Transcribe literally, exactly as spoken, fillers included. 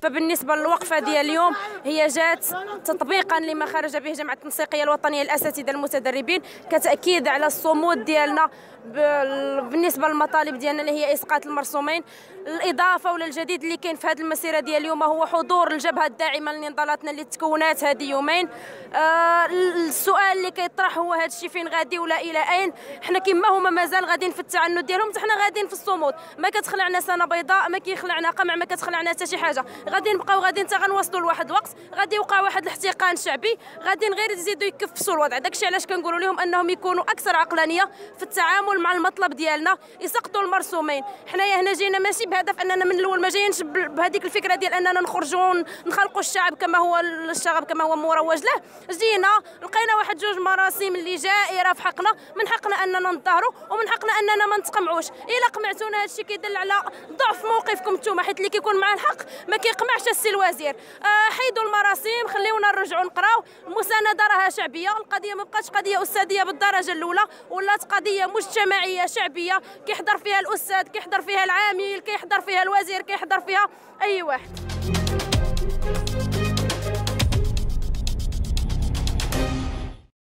فبالنسبه للوقفه ديال اليوم هي جات تطبيقا لما خرج به جمعيه التنسيقيه الوطنيه للاساتذه المتدربين، كتاكيد على الصمود ديالنا بالنسبه للمطالب ديالنا اللي هي اسقاط المرسومين. الاضافه ولا الجديد اللي كاين في هذه المسيره ديال اليوم هو حضور الجبهه الداعمه لنضالاتنا اللي تكونات هذه يومين. آه السؤال اللي كيطرح هو هذا الشيء فين غادي ولا الى اين؟ حنا كما هما مازال غاديين في التعنت ديالهم، حتى حنا غاديين في الصمود. ما كتخلعنا سنه بيضاء، ما كيخلعنا قمع، ما كتخلعنا حتى شي حاجه. غادي نبقاو غاديين حتى غنوصلوا لواحد الوقت غادي يوقع واحد الاحتقان شعبي، غادي غير يزيدوا يكفسوا الوضع. داكشي علاش كنقولوا لهم انهم يكونوا اكثر عقلانيه في التعامل مع المطلب ديالنا، يسقطوا المرسومين. حنايا هنا جينا ماشي بهدف اننا من الاول ما جايينش بهذيك الفكره ديال اننا نخرجوا نخلقوا الشعب كما هو الشغب كما هو مروج له. جينا لقينا واحد جوج مراسم اللي جائره في حقنا، من حقنا اننا نظهروا ومن حقنا اننا ما نتقمعوش. الا قمعتونا هذا الشيء كيدل على ضعف موقفكم نتوما، حيت اللي كيكون مع الحق ما كيقمعش السي الوزير. آه حيدوا المراسم، خليونا نرجعوا نقراو. المسانده راها شعبيه، القضيه ما بقاتش قضيه استاذيه بالدرجه الاولى، ولات قضيه مجتمعيه شعبيه كيحضر فيها الاستاذ، كيحضر فيها العامل، كيحضر فيها الوزير، كيحضر فيها اي واحد.